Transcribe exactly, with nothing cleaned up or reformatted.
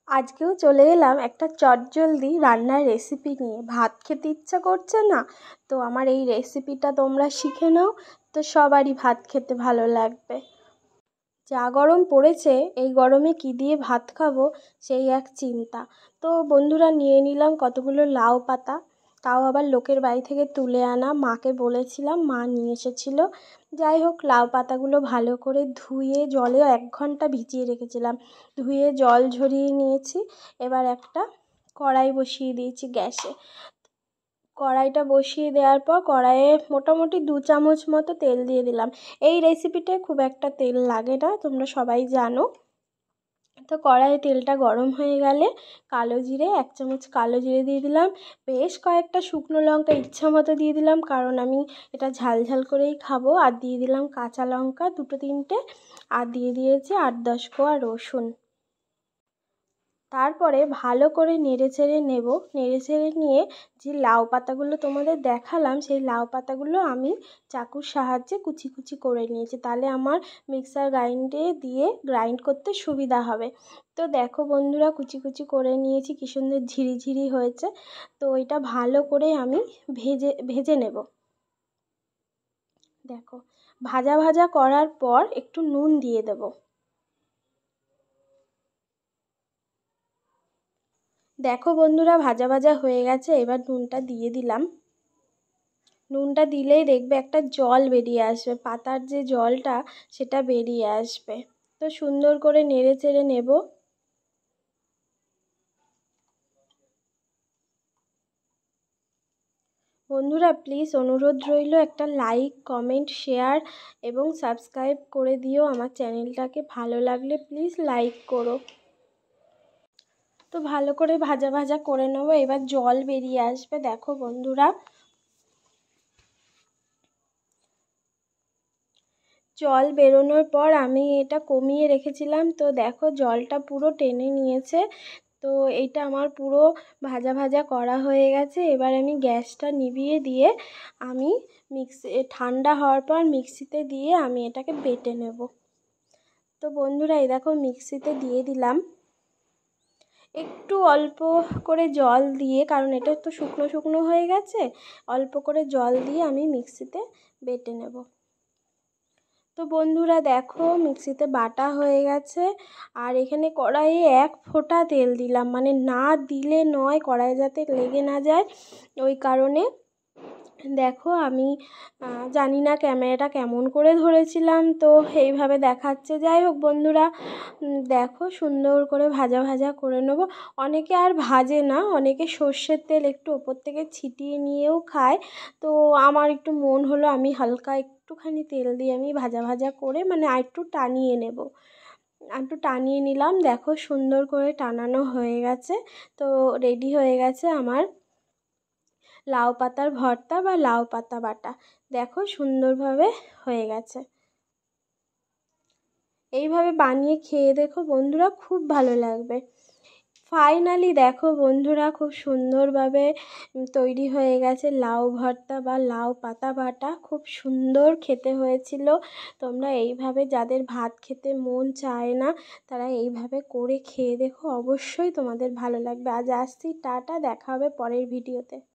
আজকেও চলে এলাম একটা চটজলদি রান্নার রেসিপি নিয়ে। ভাত খেতে ইচ্ছা করছে না, তো আমার এই রেসিপিটা তোমরা শিখে নাও, তো সবারই ভাত খেতে ভালো লাগবে। যা গরম পড়েছে, এই গরমে কি দিয়ে ভাত খাবো সেই এক চিন্তা। তো বন্ধুরা, নিয়ে নিলাম কতগুলো লাউ পাতা, তাও আবার লোকের বাড়ি থেকে তুলে আনা। মাকে বলেছিলাম, মা নিয়ে এসেছিলো। যাই হোক, লাউ পাতাগুলো ভালো করে ধুয়ে জলে এক ঘন্টা ভিজিয়ে রেখেছিলাম। ধুয়ে জল ঝরিয়ে নিয়েছি। এবার একটা কড়াই বসিয়ে দিয়েছি গ্যাসে। কড়াইটা বসিয়ে দেওয়ার পর কড়াইয়ে মোটামুটি দু চামচ মতো তেল দিয়ে দিলাম। এই রেসিপিটায় খুব একটা তেল লাগে না, তোমরা সবাই জানো। তো কড়াইয়ে তেলটা গরম হয়ে গেলে কালো জিরে, এক চামচ কালো জিরে দিয়ে দিলাম। বেশ কয়েকটা শুকনো লঙ্কা ইচ্ছা মতো দিয়ে দিলাম, কারণ আমি এটা ঝাল ঝাল করেই খাবো। আর দিয়ে দিলাম কাঁচা লঙ্কা দুটো তিনটে, আর দিয়ে দিয়েছি আট দশ কোয়া রসুন। তারপরে ভালো করে নেড়ে চেড়ে নেব। নেড়ে চেড়ে নিয়ে যে লাউ পাতাগুলো তোমাদের দেখালাম, সেই লাউ পাতাগুলো আমি চাকুর সাহায্যে কুচি কুচি করে নিয়েছি, তাহলে আমার মিক্সার গ্রাইন্ডে দিয়ে গ্রাইন্ড করতে সুবিধা হবে। তো দেখো বন্ধুরা, কুচি কুচি করে নিয়েছি, কি সুন্দর ঝিরিঝিরি হয়েছে। তো এটা ভালো করে আমি ভেজে ভেজে নেব। দেখো, ভাজা ভাজা করার পর একটু নুন দিয়ে দেব। দেখো বন্ধুরা, ভাজা ভাজা হয়ে গেছে। এবার নুনটা দিয়ে দিলাম। নুনটা দিলেই দেখবে একটা জল বেরিয়ে আসবে, পাতার যে জলটা সেটা বেরিয়ে আসবে। তো সুন্দর করে নেড়ে চেড়ে নেব। বন্ধুরা, প্লিজ অনুরোধ রইল, একটা লাইক কমেন্ট শেয়ার এবং সাবস্ক্রাইব করে দিও আমার চ্যানেলটাকে। ভালো লাগলে প্লিজ লাইক করো। তো ভালো করে ভাজা ভাজা করে নেবো। এবার জল বেরিয়ে আসবে। দেখো বন্ধুরা, জল বেরোনোর পর আমি এটা কমিয়ে রেখেছিলাম, তো দেখো জলটা পুরো টেনে নিয়েছে। তো এইটা আমার পুরো ভাজা ভাজা করা হয়ে গেছে। এবার আমি গ্যাসটা নিভিয়ে দিয়ে আমি মিক্সি ঠান্ডা হওয়ার পর মিক্সিতে দিয়ে আমি এটাকে বেটে নেব। তো বন্ধুরা, এই দেখো মিক্সিতে দিয়ে দিলাম একটু অল্প করে জল দিয়ে, কারণ এটা তো শুকনো শুকনো হয়ে গেছে। অল্প করে জল দিয়ে আমি মিক্সিতে বেটে নেব। তো বন্ধুরা দেখো, মিক্সিতে বাটা হয়ে গেছে। আর এখানে কড়াইয়ে এক ফোঁটা তেল দিলাম, মানে না দিলে নয়, কড়াই যাতে লেগে না যায়, ওই কারণে। দেখো, আমি জানি না ক্যামেরাটা কেমন করে ধরেছিলাম, তো এইভাবে দেখাচ্ছে। যাই হোক বন্ধুরা, দেখো সুন্দর করে ভাজা ভাজা করে নেবো। অনেকে আর ভাজে না, অনেকে সর্ষের তেল একটু ওপর থেকে ছিটিয়ে নিয়েও খায়। তো আমার একটু মন হলো আমি হালকা একটুখানি তেল দিয়ে আমি ভাজা ভাজা করে, মানে আর একটু টানিয়ে নেব। একটু টানিয়ে নিলাম। দেখো সুন্দর করে টানানো হয়ে গেছে। তো রেডি হয়ে গেছে আমার লাউ পাতার ভর্তা বা লাউ পাতা বাটা। দেখো সুন্দরভাবে হয়ে গেছে। এইভাবে বানিয়ে খেয়ে দেখো বন্ধুরা, খুব ভালো লাগবে। ফাইনালি দেখো বন্ধুরা, খুব সুন্দরভাবে তৈরি হয়ে গেছে লাউ ভর্তা বা লাউ পাতা বাটা। খুব সুন্দর খেতে হয়েছিল। তোমরা এইভাবে, যাদের ভাত খেতে মন চায় না, তারা এইভাবে করে খেয়ে দেখো, অবশ্যই তোমাদের ভালো লাগবে। আজ আসছি, টাটা, দেখা হবে পরের ভিডিওতে।